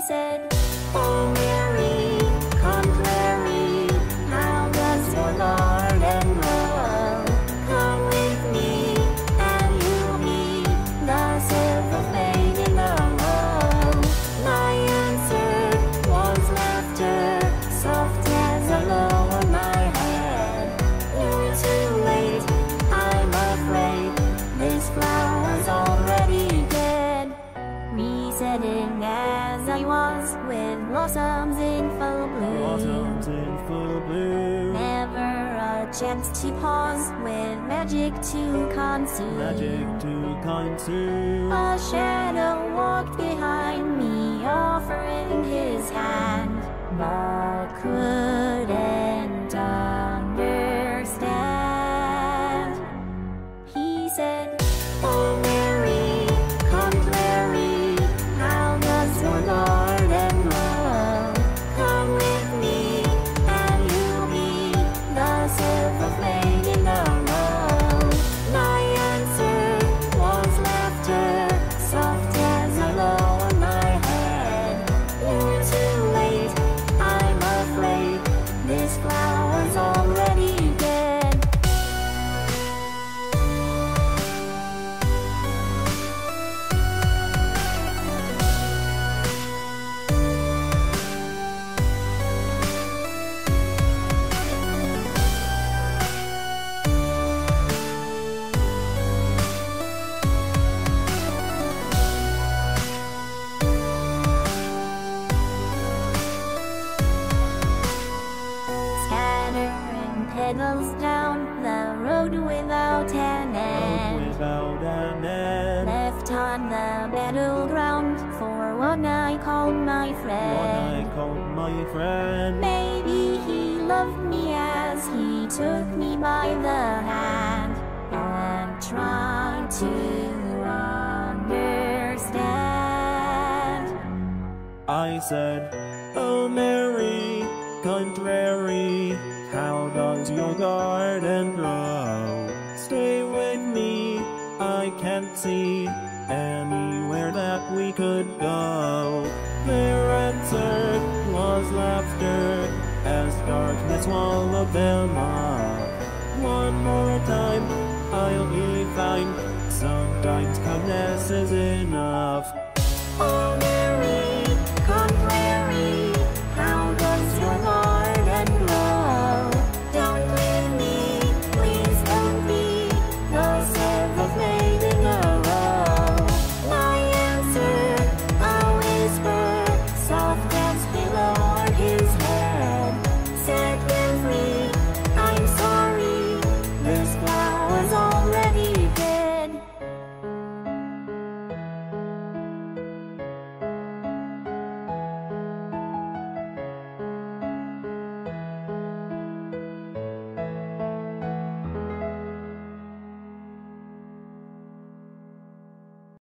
said, "Oh Mary, contrary, how does your garden grow? Come with me, and you'll be the seventh maid in the row." My answer was laughter, soft as a low on my head. "You're too late, I'm afraid, this flower's already dead." Resetting as I was, with blossoms in full bloom, never a chance to pause, with magic to consume. A shadow walked behind me, offering his hand, but couldn't understand. He said, "Oh Mary, contrary, how does your garden grow? Come with me, and you'll be the seventh maid in the row." My answer was laughter, soft as a low on my head. "You're too late, I'm afraid, this flower's already dead." Scattering petals down the road without an end, left on the battleground for one I called my friend. Maybe he loved me as he took me by the hand and tried to understand. I said, "Oh Mary, contrary, how does your garden grow? Stay with me, I can't see anywhere that we could go." Their answer was laughter, as darkness swallowed them up. One more time, I'll be fine, sometimes kindness is enough. Oh,